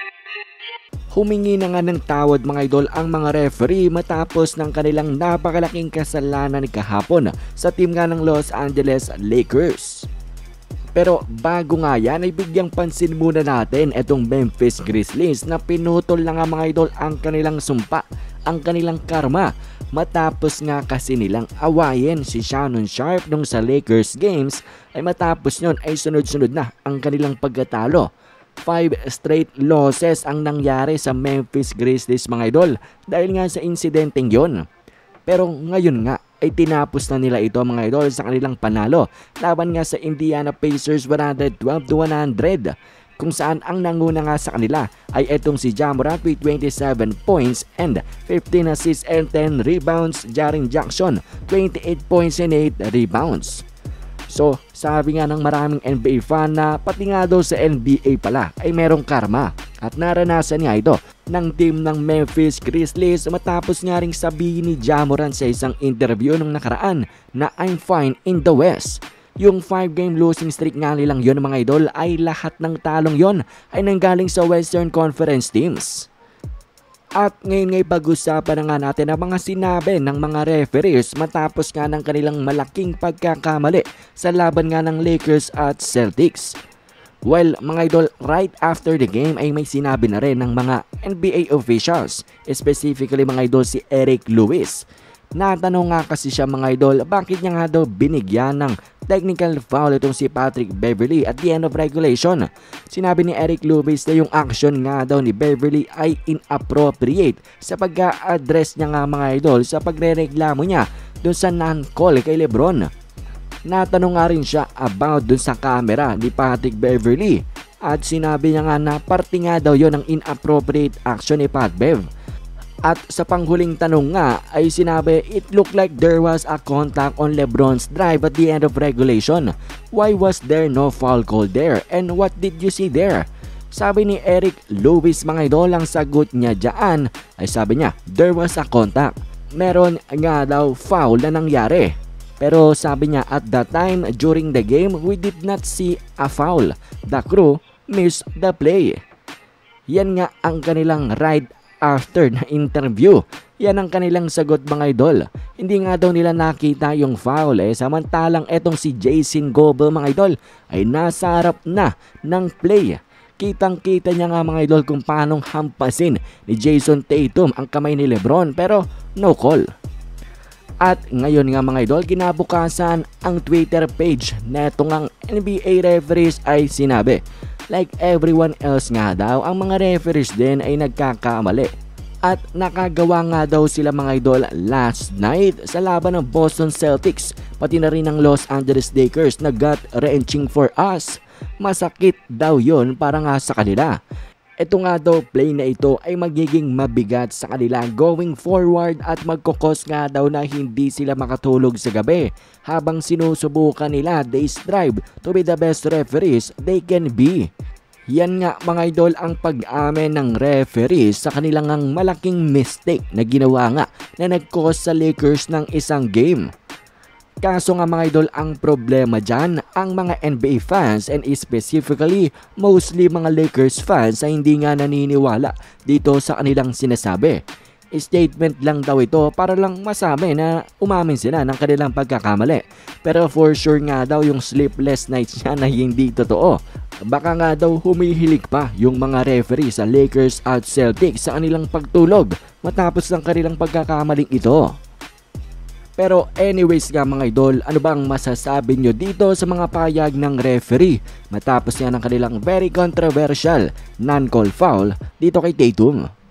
Humingi na nga ng tawad mga idol ang mga referee matapos ng kanilang napakalaking kasalanan kahapon sa team nga ng Los Angeles Lakers. Pero bago nga yan ay bigyang pansin muna natin itong Memphis Grizzlies na pinutol na nga mga idol ang kanilang sumpa, ang kanilang karma matapos nga kasi nilang awayin si Shannon Sharpe nung sa Lakers games ay matapos nun ay sunod-sunod na ang kanilang pagkatalo. 5 straight losses ang nangyari sa Memphis Grizzlies mga idol dahil nga sa insidenteng yon. Pero ngayon nga ay tinapos na nila ito mga idol sa kanilang panalo laban nga sa Indiana Pacers 112-100 kung saan ang nanguna nga sa kanila ay etong si Ja Morant with 27 points and 15 assists and 10 rebounds. Jaren Jackson 28 points and 8 rebounds. So, sabi nga ng maraming NBA fan na pati nga daw sa NBA pala ay merong karma. At naranasan nga ito ng team ng Memphis Grizzlies matapos nga ring sabihin ni Ja Morant sa isang interview nung nakaraan na I'm fine in the West. Yung 5-game losing streak nga nilang yun mga idol ay lahat ng talong yon ay nanggaling sa Western Conference teams. At ngayon ngay pag-usapan na nga natin ang mga sinabi ng mga referees matapos nga ng kanilang malaking pagkakamali sa laban nga ng Lakers at Celtics. Well, mga idol, right after the game ay may sinabi na rin ng mga NBA officials, specifically mga idol si Eric Lewis. Natanong nga kasi siya mga idol bakit niya nga daw binigyan ng technical foul itong si Patrick Beverley at the end of regulation. Sinabi ni Eric Lewis na yung action nga daw ni Beverley ay inappropriate sa pag-a-address niya nga mga idol sa pagre-reklamo niya dun sa non-call kay LeBron. Natanong nga rin siya about dun sa camera ni Patrick Beverley at sinabi niya nga na parte nga daw yon ng inappropriate action ni Pat Bev. At sa panghuling tanong nga ay sinabi it looked like there was a contact on LeBron's drive at the end of regulation. Why was there no foul call there and what did you see there? Sabi ni Eric Lewis mga idol, ang sagot niya dyan ay sabi niya there was a contact. Meron nga daw foul na nangyari. Pero sabi niya at that time during the game we did not see a foul. The crew missed the play. Yan nga ang kanilang ride after na interview. Yan ang kanilang sagot mga idol. Hindi nga daw nila nakita yung foul samantalang etong si Jason Goble mga idol ay nasa harap na ng play. Kitang kita niya nga mga idol kung paanong hampasin ni Jason Tatum ang kamay ni LeBron pero no call. At ngayon nga mga idol, kinabukasan ang Twitter page netong ang NBA referees ay sinabi like everyone else nga daw, ang mga referees din ay nagkakamali. At nakagawa nga daw sila mga idol last night sa laban ng Boston Celtics, pati na rin ng Los Angeles Lakers na gut-wrenching for us. Masakit daw yon para nga sa kanila. Ito nga daw play na ito ay magiging mabigat sa kanila going forward at magkukos nga daw na hindi sila makatulog sa gabi habang sinusubukan nila they strive to be the best referees they can be. Yan nga mga idol ang pag-amin ng referees sa kanilang malaking mistake na ginawa nga na nag-cause sa Lakers ng isang game. Kaso nga mga idol, ang problema dyan, ang mga NBA fans and specifically mostly mga Lakers fans ay hindi nga naniniwala dito sa kanilang sinasabi. Statement lang daw ito para lang masabi na umamin sila ng kanilang pagkakamali. Pero for sure nga daw yung sleepless nights niya na hindi totoo. Baka nga daw humihilig pa yung mga referee sa Lakers at Celtics sa kanilang pagtulog matapos ng kanilang pagkakamaling ito. Pero anyways nga mga idol, ano bang masasabi nyo dito sa mga payag ng referee matapos nga ng kanilang very controversial non-call foul dito kay Tatum?